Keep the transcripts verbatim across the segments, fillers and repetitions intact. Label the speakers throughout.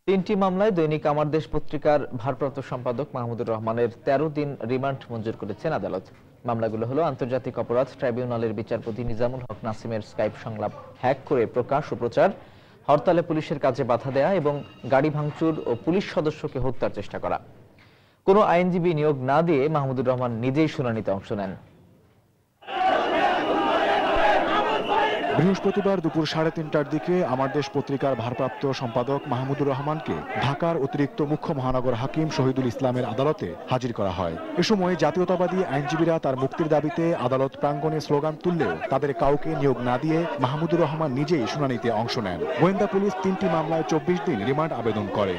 Speaker 1: তিনটি মামলায় দৈনিক আমার দেশ পত্রিকার ভারপ্রাপ্ত সম্পাদক মাহমুদুর রহমানের তেরো দিন রিমান্ড মঞ্জুর করেছেন আদালত। মামলাগুলো হলো আন্তর্জাতিক অপরাধ ট্রাইব্যুনালের বিচারপতি নিজামুল হক নাসিমের স্কাইপ সংলাপ হ্যাক করে প্রকাশ ও প্রচার, হরতালে পুলিশের কাজে বাধা দেয়া এবং গাড়ি ভাঙচুর ও পুলিশ সদস্যকে হত্যার চেষ্টা করা। কোনো আইনজীবী নিয়োগ না দিয়ে মাহমুদুর রহমান নিজেই শুনানিতে অংশ নেন।
Speaker 2: বৃহস্পতিবার দুপুর সাড়ে তিনটার দিকে আমার দেশ পত্রিকার ভারপ্রাপ্ত সম্পাদক মাহমুদুর রহমানকে ঢাকার অতিরিক্ত মুখ্য মহানগর হাকিম শহীদুল ইসলামের আদালতে হাজির করা হয়। এ সময় জাতীয়তাবাদী আইনজীবীরা তার মুক্তির দাবিতে আদালত প্রাঙ্গণে স্লোগান তুললেও তাদের কাউকে নিয়োগ না দিয়ে মাহমুদুর রহমান নিজেই শুনানিতে অংশ নেন। গোয়েন্দা পুলিশ তিনটি মামলায় চব্বিশ দিন রিমান্ড আবেদন করে।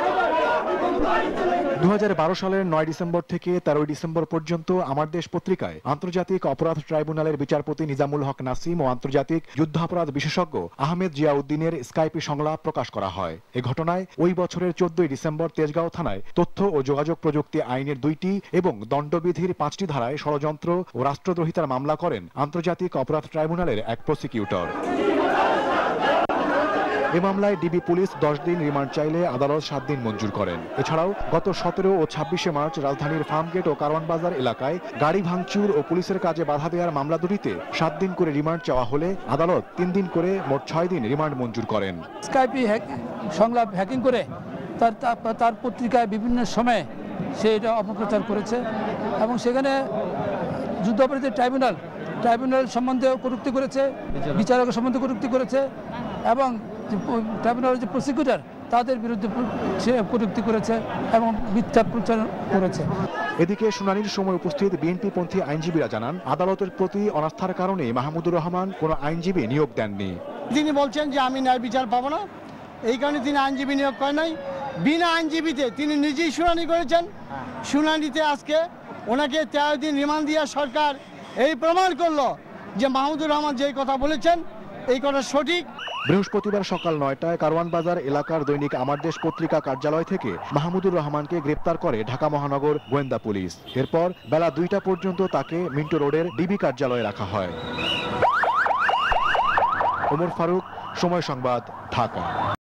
Speaker 2: দু হাজার বারো সালের নয় ডিসেম্বর থেকে তেরোই ডিসেম্বর পর্যন্ত আমার দেশ পত্রিকায় আন্তর্জাতিক অপরাধ ট্রাইব্যুনালের বিচারপতি নিজামুল হক নাসিম ও আন্তর্জাতিক যুদ্ধাপরাধ বিশেষজ্ঞ আহমেদ জিয়াউদ্দিনের স্কাইপি সংলাপ প্রকাশ করা হয়। এ ঘটনায় ওই বছরের চোদ্দই ডিসেম্বর তেজগাঁও থানায় তথ্য ও যোগাযোগ প্রযুক্তি আইনের দুইটি এবং দণ্ডবিধির পাঁচটি ধারায় ষড়যন্ত্র ও রাষ্ট্রদ্রোহিতার মামলা করেন আন্তর্জাতিক অপরাধ ট্রাইব্যুনালের এক প্রসিকিউটর। এ মামলায় ডিবি পুলিশ দশ দিন রিমান্ড চাইলে আদালত সাত দিন মঞ্জুর করেন। এছাড়াও গত সতেরো ও ছাব্বিশে মার্চ রাজধানীর ফার্মগেট ও কারওয়ান বাজার এলাকায় গাড়ি ভাঙচুর ও পুলিশের কাজে বাধা দেওয়ার মামলা দুটিতে সাত দিন করে রিমান্ড চাওয়া হলে আদালত তিন দিন করে মোট ছয় দিন রিমান্ড মঞ্জুর করেন।
Speaker 3: স্কাইপি সংলাপ হ্যাকিং করে তার তার পত্রিকায় বিভিন্ন সময়ে সে এটা অপপ্রচার করেছে এবং সেখানে যুদ্ধাপরাধী ট্রাইব্যুনাল ট্রাইব্যুনাল সম্বন্ধে কটূক্তি করেছে, বিচারকের সম্বন্ধে কটূক্তি করেছে এবং ট্রাইব্যুনালের যে প্রসিকিউটর তাদের বিরুদ্ধে সে কটূক্তি করেছে এবং মিথ্যা প্রচার করেছে।
Speaker 2: এদিকে শুনানির সময় উপস্থিত বিএনপিপন্থী আইনজীবীরা জানান, আদালতের প্রতি অনাস্থার কারণে মাহমুদুর রহমান কোনো আইনজীবী নিয়োগ দেননি।
Speaker 4: তিনি বলছেন যে আমি ন্যায় বিচার পাবো না, এই কারণে তিনি আইনজীবী নিয়োগ করেন নাই। বিনা আইনজীবীতে তিনি নিজেই শুনানি করেছেন। শুনানিতে আজকে ওনাকে তেরো দিন রিমান্ড দিয়ে সরকার এই প্রমাণ করলো যে মাহমুদুর রহমান যে কথা বলেছেন এই কথা সঠিক।
Speaker 2: বৃহস্পতিবার সকাল নয়টায় কারওয়ান বাজার এলাকার দৈনিক আমার দেশ পত্রিকা কার্যালয় থেকে মাহমুদুর রহমানকে গ্রেপ্তার করে ঢাকা মহানগর গোয়েন্দা পুলিশ। এরপর বেলা দুইটা পর্যন্ত তাকে মিন্টো রোডের ডিবি কার্যালয়ে রাখা হয়। ওমর ফারুক, সময় সংবাদ, ঢাকা।